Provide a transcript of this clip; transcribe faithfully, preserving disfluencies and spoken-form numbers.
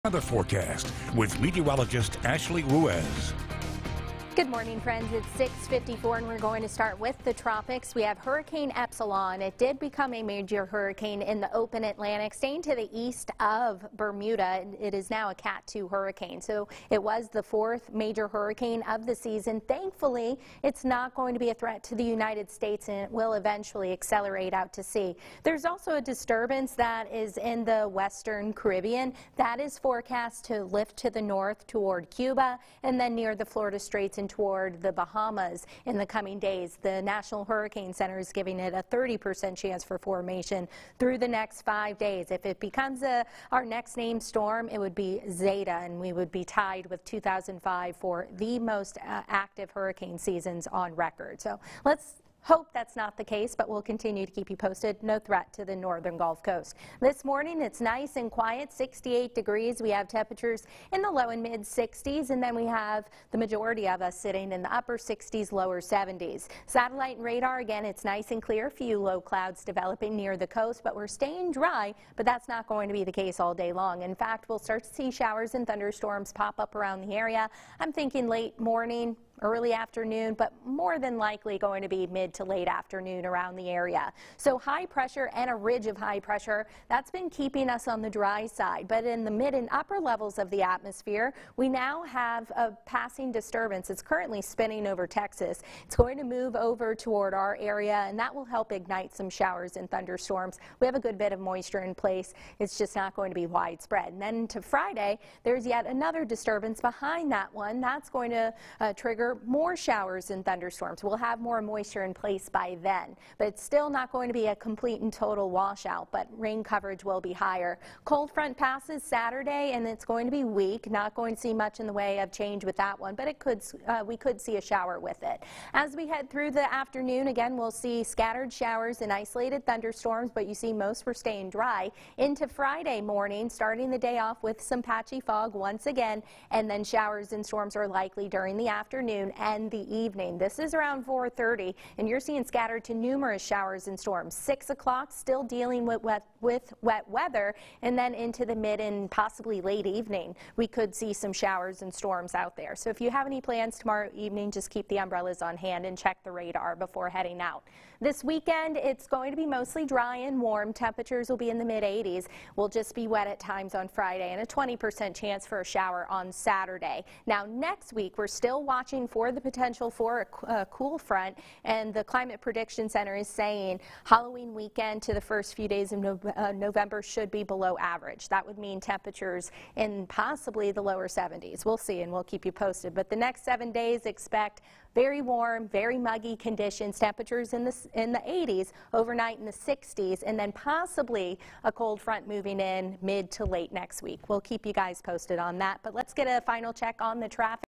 Weather forecast with meteorologist Ashley Ruiz. Good morning, friends. It's six fifty-four and we're going to start with the tropics. We have Hurricane Epsilon. It did become a major hurricane in the open Atlantic, staying to the east of Bermuda. It is now a Cat two hurricane. So it was the fourth major hurricane of the season. Thankfully, it's not going to be a threat to the United States and it will eventually accelerate out to sea. There's also a disturbance that is in the western Caribbean that is forecast to lift to the north toward Cuba and then near the Florida Straits and toward the Bahamas in the coming days. The National Hurricane Center is giving it a thirty percent chance for formation through the next five days. If it becomes a, our next named storm, it would be Zeta, and we would be tied with two thousand five for the most uh, active hurricane seasons on record. So let's hope that's not the case, but we'll continue to keep you posted. No threat to the northern Gulf Coast. This morning, it's nice and quiet, sixty-eight degrees. We have temperatures in the low and mid sixties, and then we have the majority of us sitting in the upper sixties, lower seventies. Satellite and radar, again, it's nice and clear. Few low clouds developing near the coast, but we're staying dry, but that's not going to be the case all day long. In fact, we'll start to see showers and thunderstorms pop up around the area. I'm thinking late morning, early afternoon, but more than likely going to be mid to late afternoon around the area. So high pressure and a ridge of high pressure, that's been keeping us on the dry side. But in the mid and upper levels of the atmosphere, we now have a passing disturbance. It's currently spinning over Texas. It's going to move over toward our area, and that will help ignite some showers and thunderstorms. We have a good bit of moisture in place. It's just not going to be widespread. And then to Friday, there's yet another disturbance behind that one. That's going to uh, trigger more showers and thunderstorms. We'll have more moisture in place by then, but it's still not going to be a complete and total washout, but rain coverage will be higher. Cold front passes Saturday, and it's going to be weak. Not going to see much in the way of change with that one, but it could uh, we could see a shower with it. As we head through the afternoon, again, we'll see scattered showers and isolated thunderstorms, but you see most were staying dry into Friday morning, starting the day off with some patchy fog once again, and then showers and storms are likely during the afternoon and the evening. This is around four thirty, and you're seeing scattered to numerous showers and storms. six o'clock, still dealing with wet, with wet weather, and then into the mid and possibly late evening, we could see some showers and storms out there. So if you have any plans tomorrow evening, just keep the umbrellas on hand and check the radar before heading out. This weekend, it's going to be mostly dry and warm. Temperatures will be in the mid eighties. We'll just be wet at times on Friday, and a twenty percent chance for a shower on Saturday. Now, next week, we're still watching for the potential for a, a cool front, and the Climate Prediction Center is saying Halloween weekend to the first few days of no, uh, November should be below average. That would mean temperatures in possibly the lower seventies. We'll see, and we'll keep you posted. But the next seven days, expect very warm, very muggy conditions, temperatures in the, in the eighties, overnight in the sixties, and then possibly a cold front moving in mid to late next week. We'll keep you guys posted on that, but let's get a final check on the traffic.